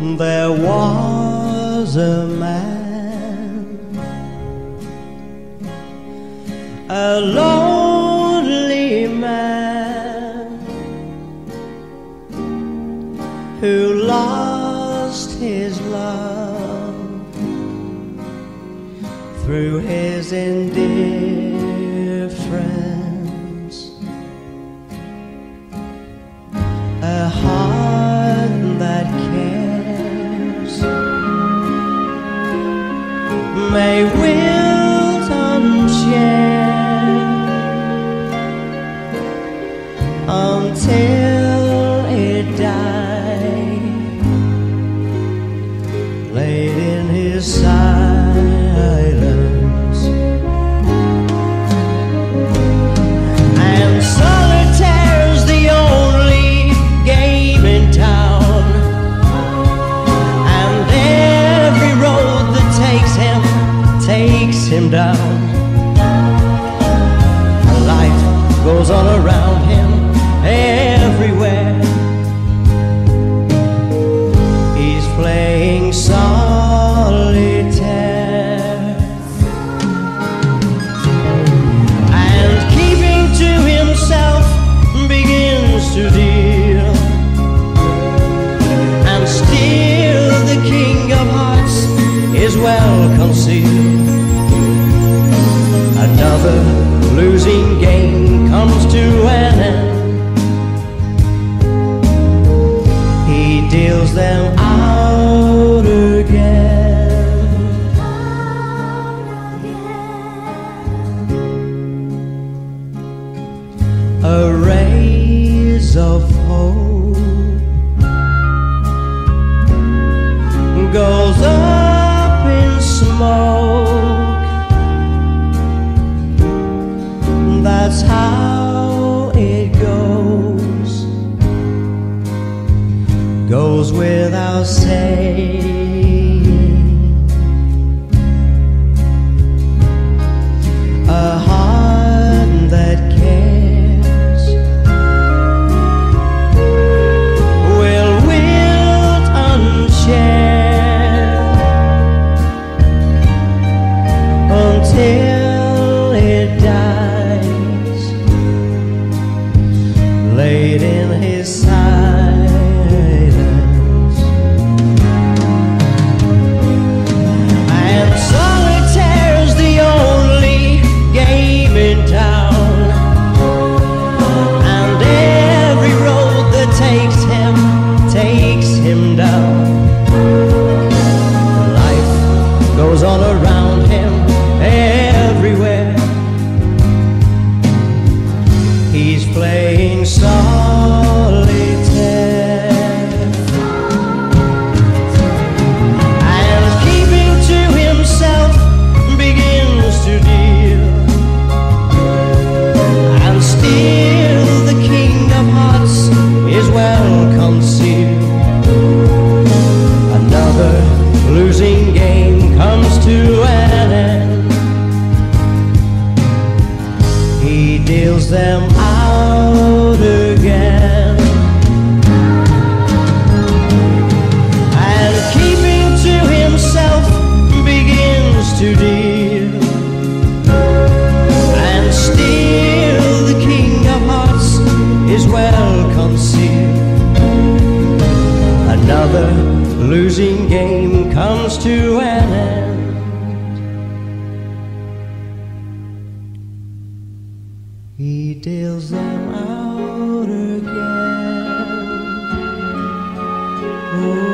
There was a man, a lonely man, who lost his love through his indifference. A heart that cares may wilt unshared until it died, laid in his silence. And solitaire's the only game in town, and every road that takes him down. Life goes on around him everywhere. He's playing solitaire and keeping to himself begins to deal, and still the king of hearts is well concealed. Another losing game comes to an end. He deals them out again. A rays of hope goes up in smoke. That's how it goes without saying. A heart that cares will wilt unshared until it dies, laid in his silence. And solitaire's the only game in town, and every road that takes him down. Life goes on around him everywhere. He's playing solitaire and keeping to himself begins to deal, and still the king of hearts is well concealed. Another losing game comes to an end. He deals them out again, and keeping to himself begins to deal, and still the king of hearts is well concealed. Another losing game comes to an end. He deals them out again. Oh.